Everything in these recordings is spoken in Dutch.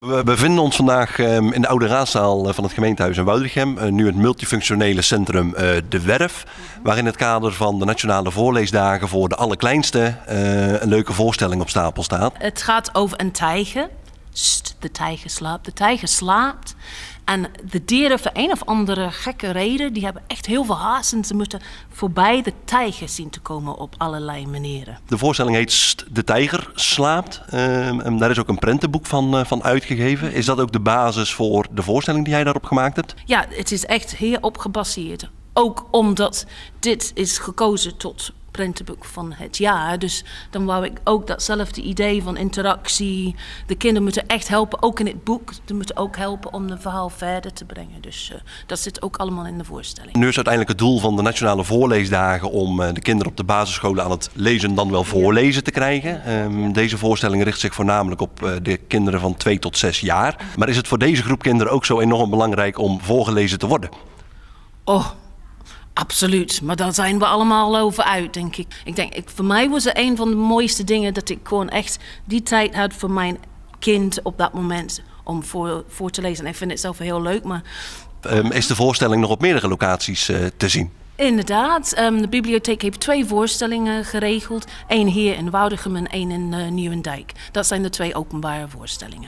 We bevinden ons vandaag in de oude raadzaal van het gemeentehuis in Woudrichem. Nu het multifunctionele centrum De Werf. Waar in het kader van de Nationale Voorleesdagen voor de allerkleinste een leuke voorstelling op stapel staat. Het gaat over een tijger. De tijger slaapt. De tijger slaapt. En de dieren, voor een of andere gekke reden, die hebben echt heel veel haast. En ze moeten voorbij de tijger zien te komen op allerlei manieren. De voorstelling heet De Tijger slaapt. En daar is ook een prentenboek van uitgegeven. Is dat ook de basis voor de voorstelling die jij daarop gemaakt hebt? Ja, het is echt hierop gebaseerd. Ook omdat dit is gekozen tot prentenboek van het jaar. Dus dan wou ik ook datzelfde idee van interactie. De kinderen moeten echt helpen, ook in het boek. Ze moeten ook helpen om het verhaal verder te brengen. Dus dat zit ook allemaal in de voorstelling. Nu is uiteindelijk het doel van de Nationale Voorleesdagen om de kinderen op de basisscholen aan het lezen dan wel voorlezen te krijgen. Deze voorstelling richt zich voornamelijk op de kinderen van 2 tot 6 jaar. Maar is het voor deze groep kinderen ook zo enorm belangrijk om voorgelezen te worden? Oh, absoluut, maar daar zijn we allemaal over uit, denk ik. Voor mij was het een van de mooiste dingen dat ik gewoon echt die tijd had voor mijn kind op dat moment om voor te lezen. En ik vind het zelf heel leuk, maar... Is de voorstelling nog op meerdere locaties te zien? Inderdaad, de bibliotheek heeft 2 voorstellingen geregeld. 1 hier in Woudrichem en 1 in Nieuwendijk. Dat zijn de 2 openbare voorstellingen.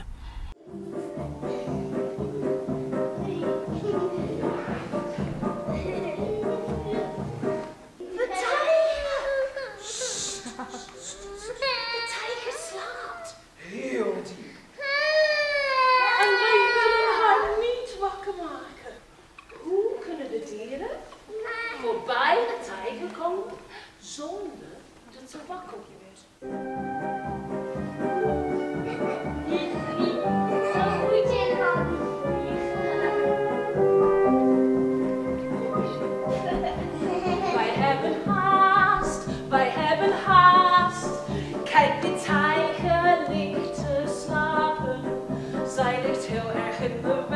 Heel diep. En wij willen haar niet wakker maken. Hoe kunnen de dieren voorbij de tijger komen zonder dat ze wakker wordt? Wij hebben haast, wij hebben haast. Kijk, die tijger ligt te slapen. Zij ligt heel erg in de weg.